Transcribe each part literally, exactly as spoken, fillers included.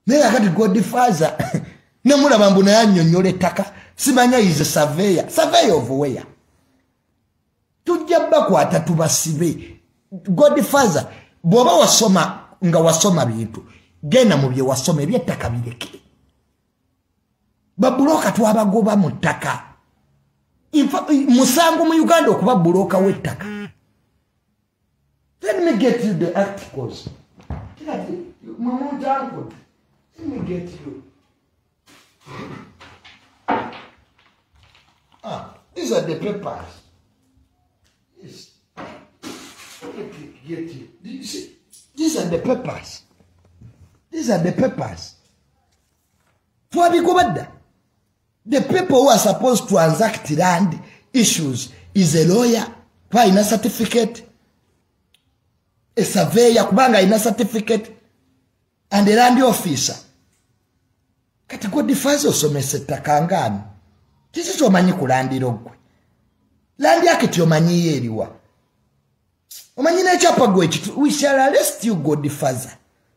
naye akati GodFather nemulaba mbu naye annyonnyola ettaka simanya is a surveyor surveyor of where tujja bakwata tubasibe GodFather bw'oba wasoma nga wasoma bintu genda mu bye wasoma ebyettaka bireke babuloka twabagoba mu ttaka musango mu Uganda okuba buloka w'ettaka. Let me get you the articles. Let me get you. Ah, these are the papers. Yes. Let me get you. You see, these are the papers. These are the papers. For the the people who are supposed to transact land issues is a lawyer, why in a certificate, a surveyor, kubanga in a certificate, and a land officer. Kati GodFather osomesa ettaka ng'ani. Kiki ky'omanyi ku landi logwe? Landi yake ty'omanyi eriwa. Omanyi n'ekyapa gwe ekitu. We shall arrest you, GodFather.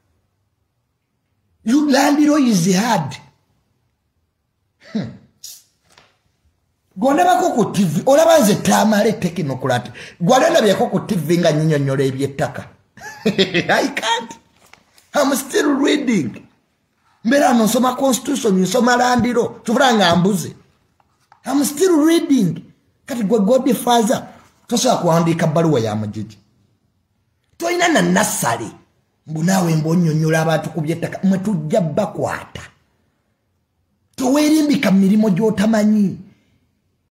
You landi law is hard. Hmm. Gwandabako ku T V. Olaba nze Tamale Technocrat. Gwandabyeko ku T V nga nnyonnyola eby'ettaka. I can't. I'm still reading. Mbera nosoma constitution, nsoma land law. Tubula nga mbuze. I'm still reading. Kati gwe GodFather tosobola kuwandiika bbaluwa ya mujiji. Toyina na nasale. Mbu naawe mbonnyonnyola abantu ku by'ettaka mwe tujja bakwata. Toweerimbika mu mirimo gy'otamanyi.